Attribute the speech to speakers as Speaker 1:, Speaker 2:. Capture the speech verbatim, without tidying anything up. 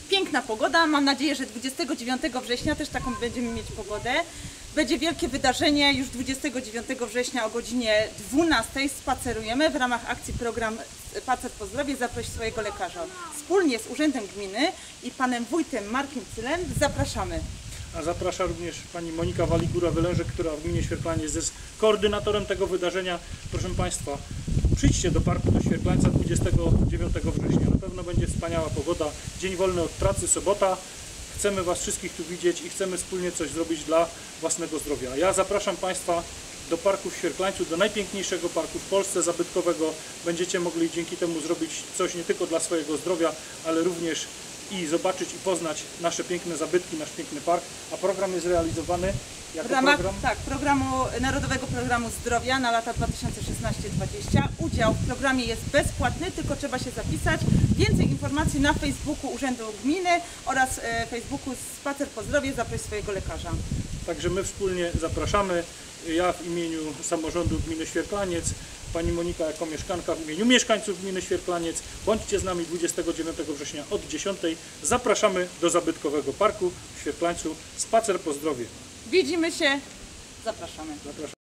Speaker 1: piękna pogoda. Mam nadzieję, że dwudziestego dziewiątego września też taką będziemy mieć pogodę. Będzie wielkie wydarzenie, już dwudziestego dziewiątego września o godzinie dwunastej spacerujemy w ramach akcji program Spacer po zdrowie, zaproś swojego lekarza. Wspólnie z Urzędem Gminy i panem wójtem Markiem Cylem zapraszamy.
Speaker 2: A zaprasza również pani Monika Waligura-Wylężek, która w gminie Świerklaniec jest koordynatorem tego wydarzenia. Proszę Państwa, przyjdźcie do Parku do Świerklańca dwudziestego dziewiątego września. Na pewno będzie wspaniała pogoda, dzień wolny od pracy, sobota. Chcemy Was wszystkich tu widzieć i chcemy wspólnie coś zrobić dla własnego zdrowia. Ja zapraszam Państwa do parku w Świerklańcu, do najpiękniejszego parku w Polsce zabytkowego. Będziecie mogli dzięki temu zrobić coś nie tylko dla swojego zdrowia, ale również i zobaczyć i poznać nasze piękne zabytki, nasz piękny park. A program jest realizowany jako
Speaker 1: W ramach
Speaker 2: program?
Speaker 1: tak, programu, Narodowego Programu Zdrowia na lata dwa tysiące szesnaście dwadzieścia. Udział w programie jest bezpłatny, tylko trzeba się zapisać. Więcej informacji na Facebooku Urzędu Gminy oraz e, Facebooku Spacer po zdrowie, zaproś swojego lekarza.
Speaker 2: Także my wspólnie zapraszamy. Ja w imieniu samorządu gminy Świerklaniec, pani Monika jako mieszkanka w imieniu mieszkańców gminy Świerklaniec. Bądźcie z nami dwudziestego dziewiątego września od dziesiątej. Zapraszamy do zabytkowego parku w Świerklańcu. Spacer po zdrowie.
Speaker 1: Widzimy się, zapraszamy.
Speaker 2: Zapraszam.